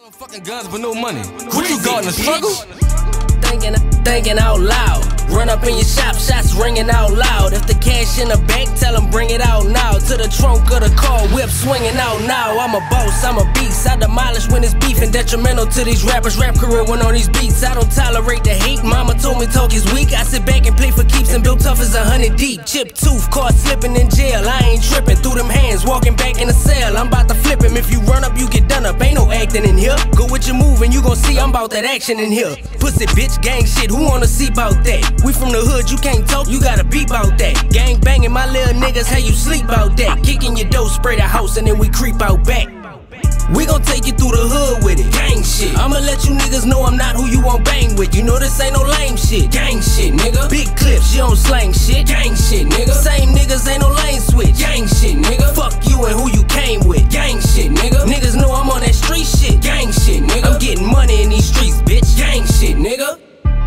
Fucking guns but no money. What you got in the struggle? Thinking out loud. Run up in your shop, shots ringing out loud. If the cash in the bank, tell them bring it out now. To the trunk of the car, whip swinging out now. I'm a boss, I'm a beast. I demolish when it's beefing. Detrimental to these rappers, rap career went on these beats. I don't tolerate the hate, mama told me talk is weak. I sit back and play for keeps and built tough as 100 deep. Chip tooth, caught slipping in jail. I ain't tripping through them hands, walking back in the cell. I'm about to flip him. If you run up, you get done up. Ain't no acting in here. Go with your move and you gon' see I'm about that action in here. Pussy bitch, gang shit, who wanna see about that? We from the hood, you can't talk, you gotta beep out that. Gang banging my little niggas, how you sleep out that? Kicking your dough, spray the house and then we creep out back. We gon' take you through the hood with it, gang shit. I'ma let you niggas know I'm not who you won't bang with. You know this ain't no lame shit, gang shit, nigga. Big clips, you don't slang shit, gang shit, nigga. Same niggas ain't no lane switch, gang shit, nigga. Fuck you and who you came with, gang shit, nigga. Niggas know I'm on that street shit, gang shit, nigga. I'm getting money in these streets, bitch, gang shit, nigga.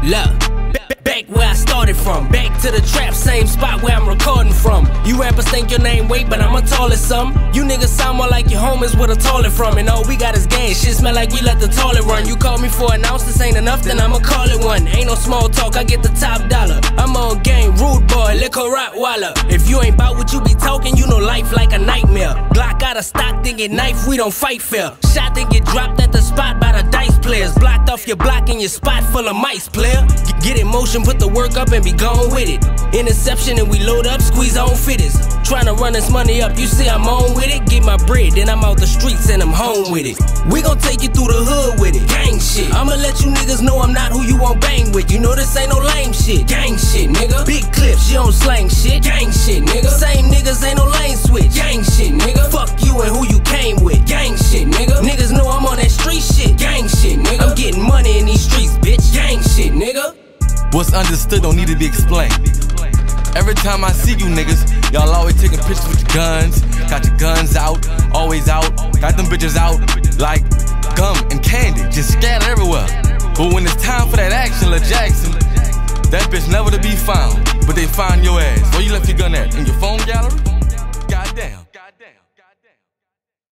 Look, back where I started from, back to the trap, same spot where I'm recording from. You rappers think your name weight, but I'm a taller some. You niggas sound more like your homies with a toilet from. And all we got is gas, shit smell like we let the toilet run. You called me for an ounce, this ain't enough, then I'ma call it one. Ain't no small talk, I get the top dollar. I'm on game, rude boy, liquor Rottweiler. If you ain't bout what you be talking, you know life like a nightmare. Glock out of stock, then get knife, we don't fight fair. Shot then get dropped at the spot by the dice players. Blocked off your block in your spot full of mice, player. Get in motion, put the work up and be gone with it. Interception and we load up, squeeze on fitters. Tryna run this money up, you see I'm on with it. Get my bread, then I'm out the streets and I'm home with it. We gon' take you through the hood with it, gang shit. I'ma let you niggas know I'm not who you won't bang with. You know this ain't no lame shit, gang shit, nigga. Big clips, you don't slang shit, gang shit, nigga. Same niggas ain't no lane switch, gang shit, nigga. Fuck you and who you came with, gang shit, nigga. Niggas know I'm on that street shit, gang shit, nigga. I'm getting money in these streets, bitch, gang shit, nigga. What's understood don't need to be explained. Every time I see you niggas, y'all always taking pictures with your guns. Got your guns out, always out. Got them bitches out like gum and candy, just scattered everywhere. But when it's time for that action, Lil Jackson, that bitch never to be found. But they find your ass. Where you left your gun at? In your phone gallery? Goddamn.